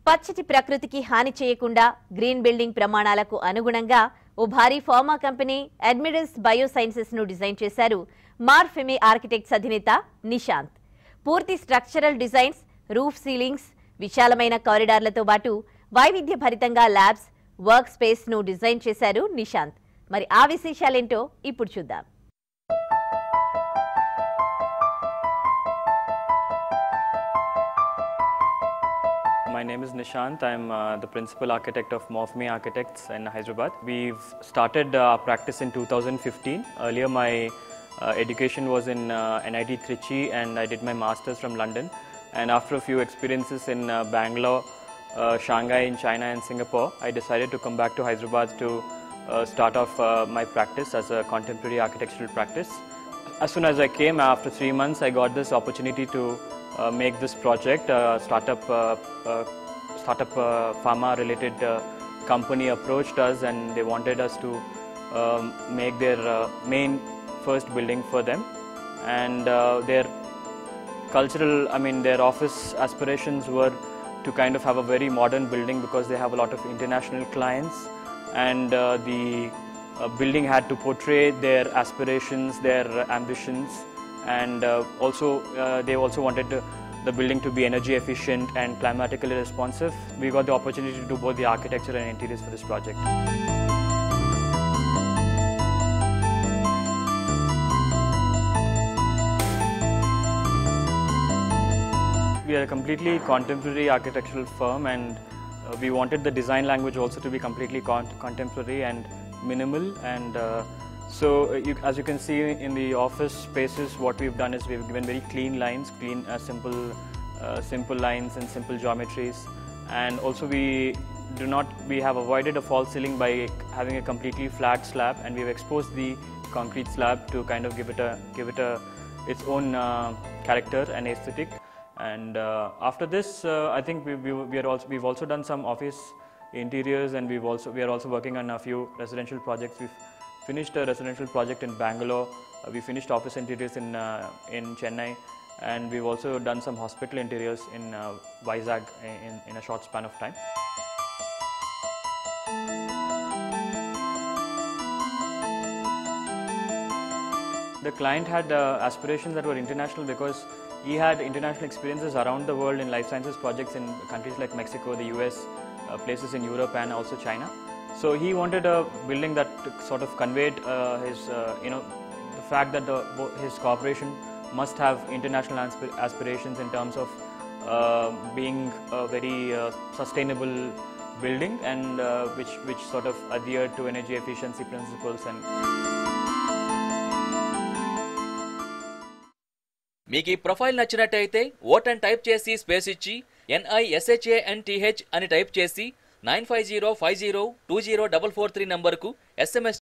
పచ్చటి ప్రకృతికి హాని చేయకుండా గ్రీన్ బిల్డింగ్ ప్రమాణాలకు అనుగుణంగా ఓ భారీ ఫార్మా కంపెనీ అడ్మిరల్స్ బయోసైన్సెస్ ను డిజైన్ చేశారు మార్ఫెమి ఆర్కిటెక్ట్స్ అధినేత నిశాంత్. పూర్తి స్ట్రక్చరల్ డిజైన్స్, రూఫ్ సీలింగ్స్, విశాలమైన కారిడార్లతో పాటు వైవిధ్యభరితంగా ల్యాబ్స్, వర్క్ స్పేస్ ను డిజైన్ చేశారు నిశాంత్. మరి ఆ విశేషాలేంటో ఇప్పుడు చూద్దాం. My name is Nishant. I'm the principal architect of Morpheme Architects in Hyderabad. We've started practice in 2015. Earlier my education was in NIT Trichy and I did my masters from London. And after a few experiences in Bangalore, Shanghai in China and Singapore, I decided to come back to Hyderabad to start off my practice as a contemporary architectural practice. As soon as I came, after 3 months, I got this opportunity to make this project. Startup pharma related company approached us and they wanted us to make their main first building for them, and their cultural, their office aspirations were to kind of have a very modern building because they have a lot of international clients, and the building had to portray their aspirations, their ambitions, and they also wanted the building to be energy efficient and climatically responsive. We got the opportunity to do both the architecture and interiors for this project. We are a completely contemporary architectural firm, and we wanted the design language also to be completely contemporary and minimal, and so as you can see in the office spaces, what we've done is we've given very clean lines, simple lines and simple geometries, and also we have avoided a false ceiling by having a completely flat slab, and we've exposed the concrete slab to kind of give it its own character and aesthetic. And after this, I think we've also done some office interiors, and we are also working on a few residential projects. We've finished a residential project in Bangalore. We finished office interiors in Chennai, and we've also done some hospital interiors in Vizag in a short span of time. The client had aspirations that were international because he had international experiences around the world in life sciences projects in countries like Mexico, the US, places in Europe and also China. So he wanted a building that sort of conveyed the fact that his corporation must have international aspirations in terms of being a very sustainable building, and which sort of adhered to energy efficiency principles. And మీకు ఈ profile నచ్చినట్టయితే vote అని type చేసి space ఇచ్చి NISHANTH అని type చేసి 9505020443 నంబర్కు SMS